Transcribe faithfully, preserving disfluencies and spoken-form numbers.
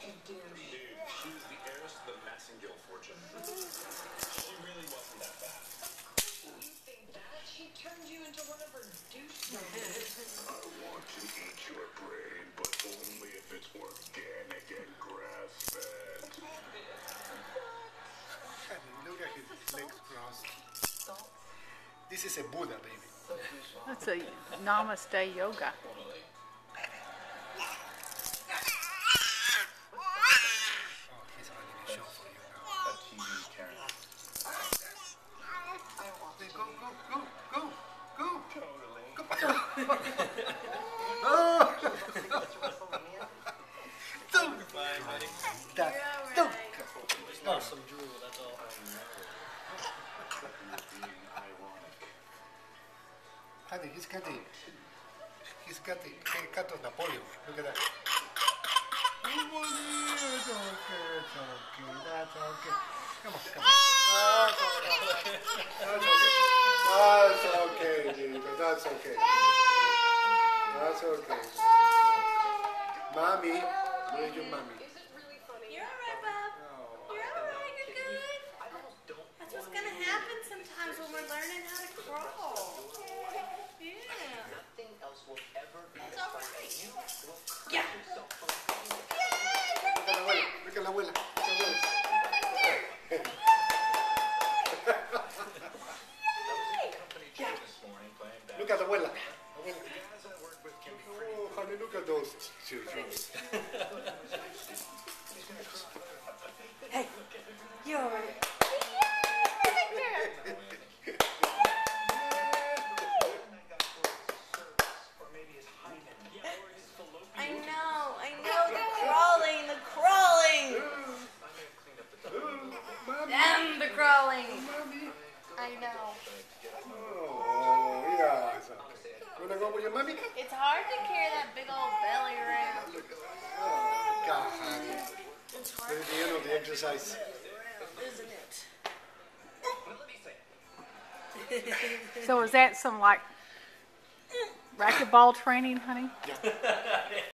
Dude, she was the heiress to the Massengill fortune. She really wasn't that bad. You think that? She turned you into one of her douche I want to eat your brain, but only if it's organic and grass-fed. Look at his legs crossed. This is a Buddha, baby. That's a Namaste yoga. Oh, he's running a show for you now. A T V Karen. Go, go, go, go, go. Totally. Oh! Bye, buddy. That, You're don't. Just lost some drool, that's all. Honey, he's got the, he's got the cut of Napoleon. Look at that. Oh, it's okay, it's okay, that's okay. Come on, come on. That's okay. That's okay, Nita, that's okay. That's okay. Mommy, where's your mommy? Is it really funny? You're alright, Bob. You're alright, you're good. That's what's gonna happen sometimes when we're learning how to crawl. Yeah. Nothing else will ever be It's as alright. fun as you will curse Yeah. yourself. Look at la abuela, look at la abuela, look at la abuela. Look at the abuela. Abuela. Oh, honey, look at those children. Hey, you're alright. I know, I know, the crawling, the crawling. Damn the crawling. Mommy. I know. Oh, yeah. You wanna go with your mommy? It's hard to carry that big old belly around. Look at that. Oh, God, honey. It's This hard, is the end of the exercise. isn't it? So is that some like racquetball training, honey? Yeah.